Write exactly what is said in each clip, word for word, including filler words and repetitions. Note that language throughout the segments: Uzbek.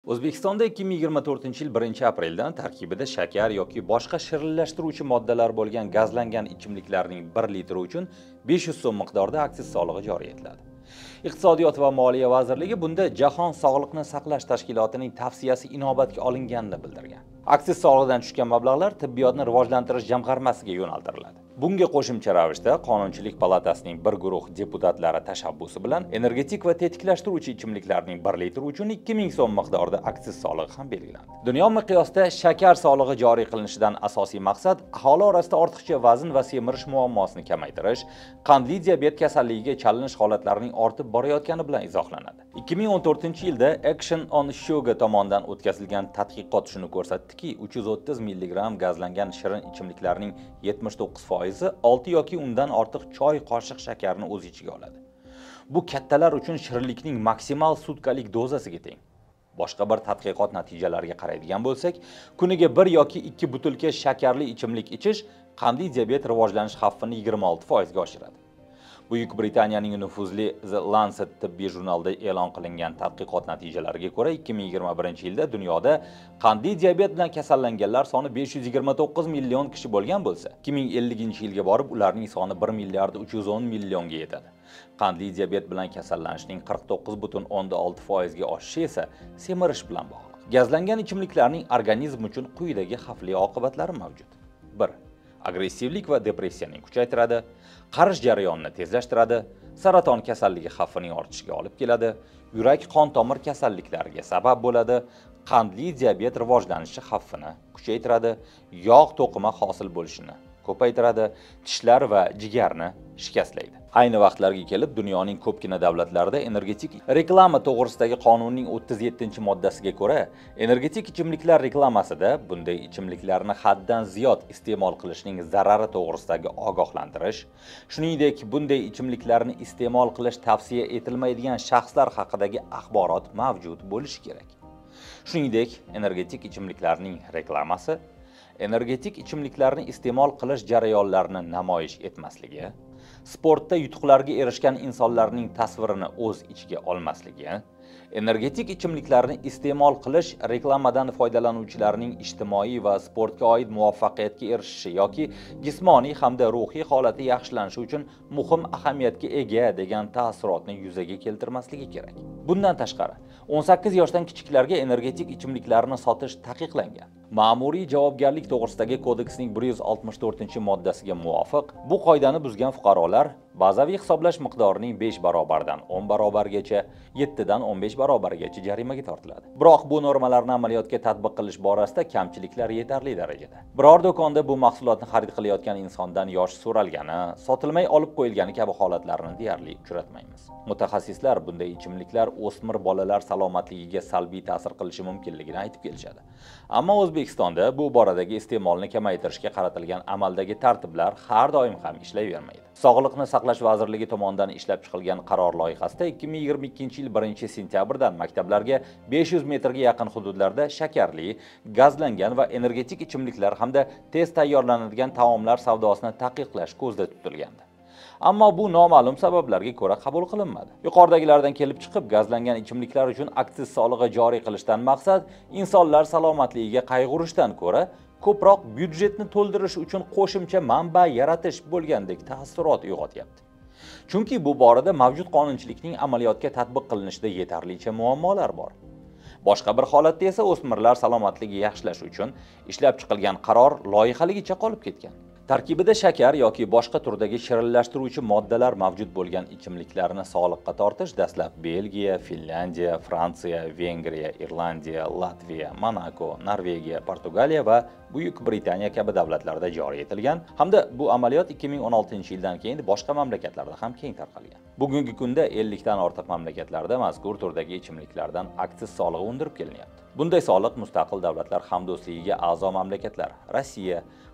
O'zbekistonda ikki ming yigirma to'rtinchi yil birinchi apreldan tarkibida shakar yoki boshqa shirinlashtiruvchi moddalar bo'lgan gazlangan ichimliklarning bir litri uchun besh yuz so'm miqdorida aksiz solig'i joriy etiladi. Iqtisodiyot va Moliya vazirligi bunda Jahon Sog'liqni saqlash tashkilotining tavsiyasi inobatga olinganini bildirgan. Aksiz solig'idan tushgan mablag'lar tibbiyotni rivojlantirish jamg'armasiga yo'naltiriladi. Bunga qo'shimcha ravishda Qonunchilik palatasining bir guruh deputatlari tashabbusi bilan energetik va tetiklashtiruvchi ichimliklarning bir litri uchun ikki ming so'm miqdorida aksiz solig'i ham belgilandi. Dunyo miqyosida shakar solig'i joriy qilinishidan asosiy maqsad aholi orasida ortiqcha vazn va semirish muammosini kamaytirish, qandli diabet kasalligiga chalinish holatlarining ortib borayotgani bilan izohlanadi. ikki ming o'n to'rtinchi yilda Action on Sugar tomonidan o'tkazilgan tadqiqot shuni ko'rsatdiki, uch yuz o'ttiz milligramm gazlangan shirin ichimliklarning yetmish to'qqiz foizi olti yoki undan ortiq choy qoshiq shakarni o'z ichiga oladi. Bu kattalar uchun shirinlikning maksimal sutkalik dozasiga teng. Boshqa bir tadqiqot natijalariga qaraydigan bo'lsak, kuniga bir yoki ikki butilka shakarli ichimlik ichish qandli diabet rivojlanish xavfini yigirma olti foizga oshiradi. Buyuk Britaniyaning nufuzli The Lancet tibbiy jurnalida e'lon qilingan tadqiqot natijalariga ko'ra, ikki ming yigirma birinchi yilda dunyoda qandli diabet bilan kasallanganlar soni besh yuz yigirma to'qqiz million kishi bo'lgan bo'lsa, ikki ming ellinchi yilga borib ularning soni bir milliard uch yuz o'n millionga yetadi. Qandli diabet bilan kasallanishning qirq to'qqiz butun o'nda olti foizga oshishi esa semirish bilan bog'liq. Gazlangan ichimliklarning organizm uchun quyidagi xavfli oqibatlari mavjud. bir. Agressivlik va depressiyaning kuchaytiradi, qarish jarayonini tezlashtiradi, saraton kasalligi xavfining ortishiga olib keladi, yurak-qon tomir kasalliklariga sabab bo'ladi, qandli diabet rivojlanishi xavfini kuchaytiradi, yog' to'qima hosil bo'lishini ko'paytiradi, tishlar va jigarni shikastlaydi. Ayni vaqtlarga kelib, dunyoning ko'pgina davlatlarida energetik reklama to'g'risidagi qonunning o'ttiz yettinchi moddasiga ko'ra, energetik ichimliklar reklamasida bunday ichimliklarni haddan ziyod iste'mol qilishning zarari to'g'risidagi ogohlantirish, shuningdek, bunday ichimliklarni iste'mol qilish tavsiya etilmaydigan shaxslar haqidagi axborot mavjud bo'lishi kerak. Shuningdek, energetik ichimliklarning reklamasi energetik ichimliklarni iste'mol qilish jarayonlarini namoyish etmasligi, sportda yutuqlarga erishgan insonlarning tasvirini o'z ichiga olmasligi, energetik ichimliklarni iste'mol qilish reklamadan foydalanuvchilarning ijtimoiy va sportga oid muvaffaqiyatga erishishi yoki jismoniy hamda ruhiy holati yaxshilanishi uchun muhim ahamiyatga ega degan ta'sirotni yuzaga keltirmasligi kerak. Bundan tashqari, o'n sakkiz yoshdan kichiklarga energetik ichimliklarni sotish taqiqlangan. Ma'muriy javobgarlik to'g'risidagi kodeksning bir yuz oltmish to'rtinchi moddasiga muvofiq, bu qoidani buzgan fuqarolar bazaviy hisoblash miqdorining besh barobardan o'n barobargacha, yettidan o'n besh barobargacha jarimaga tortiladi. Biroq bu normalarni amaliyotga tatbiq qilish borasida kamchiliklar yetarli darajada. Biror do'konda bu mahsulotni xarid qilayotgan insondan yosh so'ralgani, sotilmay olib qo'yilgani kabi holatlarni deyarli uchratmaymiz. Mutaxassislar bunday ichimliklar o'smir bolalar salomatligiga salbiy ta'sir qilishi mumkinligini aytib kelishadi. Ammo O'zbekistonda bu boradagi iste'molni kamaytirishga qaratilgan amaldagi tartiblar har doim ham ishlayvermaydi. Sog'liqni saqlash vazirligi tomonidan ishlab chiqilgan qaror loyihasida ikki ming yigirma ikkinchi yil birinchi sentyabrdan maktablarga besh yuz metrga yaqin hududlarda shakarli, gazlangan va energetik ichimliklar hamda tez tayyorlanadigan taomlar savdosini taqiqlash ko'zda tutilgandi. Ammo bu noma'lum sabablarga ko'ra qabul qilinmadi. Yuqoridagilardan kelib chiqib, gazlangan ichimliklar uchun aksiz solig'i joriy qilishdan maqsad insonlar salomatligiga qayg'urishdan ko'ra ko'proq byudjetni to'ldirish uchun qo'shimcha manba yaratish bo'lgandek taassurot uyg'otyapti. Chunki bu borada mavjud qonunchilikning amaliyotga tatbiq qilinishida yetarlicha muammolar bor. Boshqa bir holatda esa o'smirlar salomatligini yaxshilash uchun ishlab chiqilgan qaror loyihaligicha qolib ketgan. Tarkibida shakar yoki boshqa turdagi shirinlashtiruvchi moddalar mavjud bo'lgan ichimliklarni soliqqa tortish dastlab Belgiya, Finlandiya, Fransiya, Vengriya, Irlandiya, Latviya, Monako, Norvegiya, Portugaliya va Buyuk Britaniya kabi davlatlarda joriy etilgan hamda bu amaliyot ikki ming o'n oltinchi yildan keyin boshqa mamlakatlarda ham keng tarqalgan. Bugungi kunda ellik dan ortiq mamlakatlarda mazkur turdagi ichimliklardan aksiz solig'i undirib kelinyapti. Bunday soliq mustaqil davlatlar hamdo'stligiga a'zo mamlakatlar Rossiya,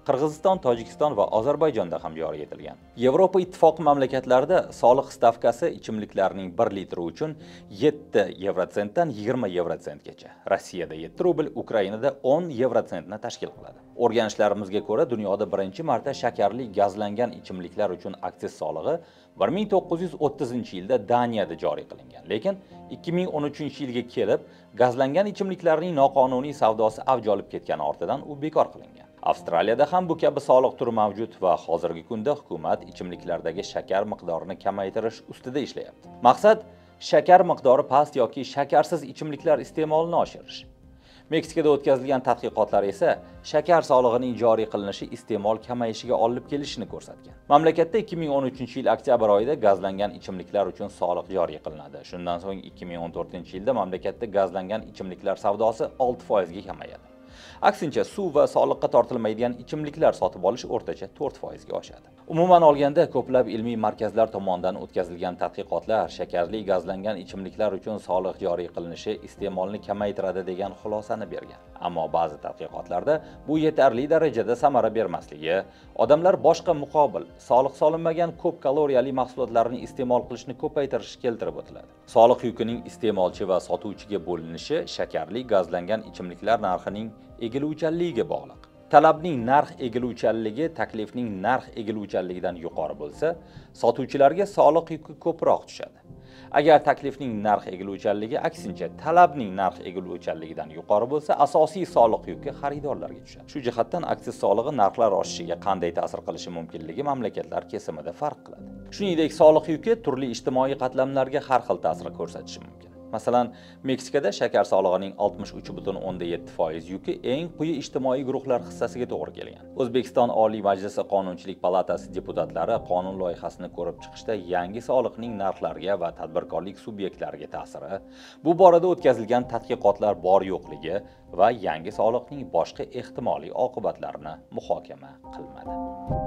Qirg'iziston, Tojikiston va Ozarbayjonda ham joriy etilgan. Yevropa Ittifoqi mamlakatlarida soliq stavkasi ichimliklarning bir litri uchun yetti yevrosentdan yigirma yevrosentgacha, Rossiyada yetti rubl, Ukrainada o'n yevrosentni tashkil qiladi. O'rganishlarimizga ko'ra, dunyoda birinchi marta shakarli gazlangan ichimliklar uchun aksiz solig'i bir ming to'qqiz yuz o'ttizinchi yilda Daniyada joriy qilingan. Lekin ikki ming o'n uchinchi yilga kelib, gazlangan ichimliklarning noqonuniy savdosi avj olib ketgani ortidan u bekor qilingan. Avstraliyada ham bu kabi soliq turi mavjud va hozirgi kunda hukumat ichimliklardagi shakar miqdorini kamaytirish ustida ishlayapti. Maqsad shakar miqdori past yoki shakarsiz ichimliklar iste'molini oshirish. Meksikada o'tkazilgan tadqiqotlar esa shakar solig'ining joriy qilinishi iste'mol kamayishiga olib kelishini ko'rsatgan. Mamlakatda ikki ming o'n uchinchi yil oktyabr oyida gazlangan ichimliklar uchun soliq joriy qilinadi. Shundan so'ng ikki ming o'n to'rtinchi yilda mamlakatda gazlangan ichimliklar savdosi olti foizga kamayadi. Aksincha, suv va soliqqa tortilmaydigan ichimliklar sotib olish o'rtacha to'rt foizga oshadi. Umuman olganda, ko'plab ilmiy markazlar tomonidan o'tkazilgan tadqiqotlar shakarli gazlangan ichimliklar uchun soliq joriy qilinishi iste'molni kamaytiradi degan xulosani bergan. Ammo ba'zi tadqiqotlarda bu yetarli darajada samara bermasligi, odamlar boshqa muqobil, soliq solinmagan ko'p kaloriyali mahsulotlarni iste'mol qilishni ko'paytirish keltirib o'tiladi. Soliq yukining iste'molchi va sotuvchiga bo'linishi shakarli gazlangan ichimliklar narxining egiluvchanligiga bog'liq. Talabning narx egiluvchanligi taklifning narx egiluvchanligidan yuqori bo'lsa, sotuvchilarga soliq yuki ko'proq tushadi. Agar taklifning narx egiluvchanligi aksincha talabning narx egiluvchanligidan yuqori bo'lsa, asosiy soliq yuki xaridorlarga tushadi. Shu jihatdan aksiz solig'i narxlar oshishiga qanday ta'sir qilishi mumkinligi mamlakatlar kesimida farq qiladi. Shuningdek, soliq yuki turli ijtimoiy qatlamlarga har xil ta'sir ko'rsatishi mumkin. Masalan, Meksikada shakar solig'ining oltmish uch butun o'nda yetti foiz yuki eng quyi ijtimoiy guruhlar hissasiga to'g'ri kelgan. O'zbekiston Oliy Majlisi Qonunchilik palatasi deputatlari qonun loyihasini ko'rib chiqishda yangi soliqning narxlarga va tadbirkorlik subyektlariga ta'siri, bu borada o'tkazilgan tadqiqotlar bor-yo'qligi va yangi soliqning boshqa ehtimoliy oqibatlarini muhokama qilmadi.